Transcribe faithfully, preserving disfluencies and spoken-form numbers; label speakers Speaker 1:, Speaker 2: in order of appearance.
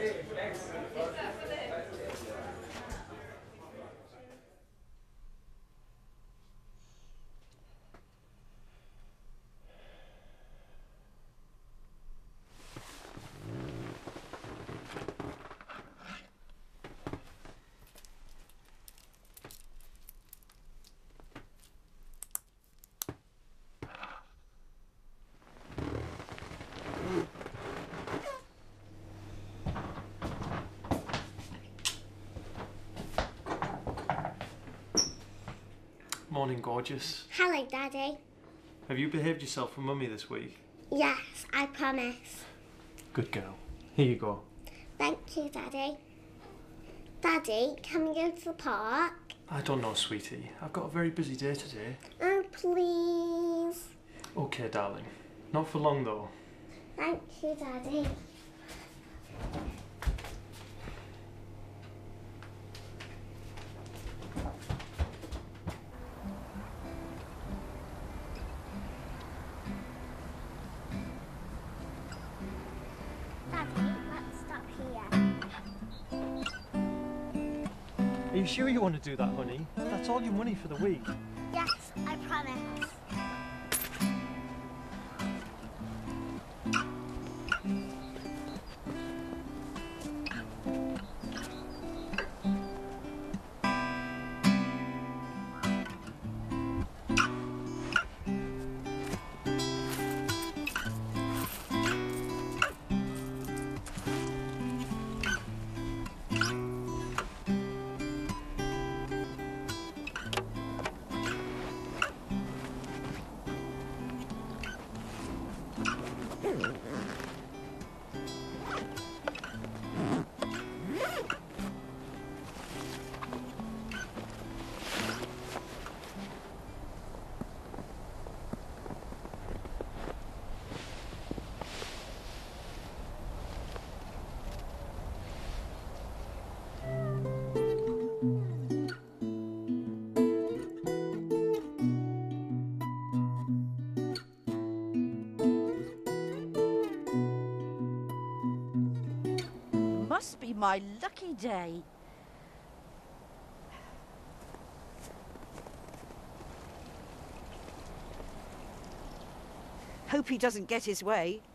Speaker 1: Morning, gorgeous.
Speaker 2: Hello, Daddy.
Speaker 1: Have you behaved yourself for Mummy this week?
Speaker 2: Yes, I promise.
Speaker 1: Good girl. Here you go.
Speaker 2: Thank you, Daddy. Daddy, can we go to the park?
Speaker 1: I don't know, sweetie. I've got a very busy day today.
Speaker 2: Oh, please.
Speaker 1: Okay, darling. Not for long, though.
Speaker 2: Thank you, Daddy.
Speaker 1: Are you sure you want to do that, honey? That's all your money for the week.
Speaker 2: Yes, I promise.
Speaker 3: Must be my lucky day. Hope he doesn't get his way.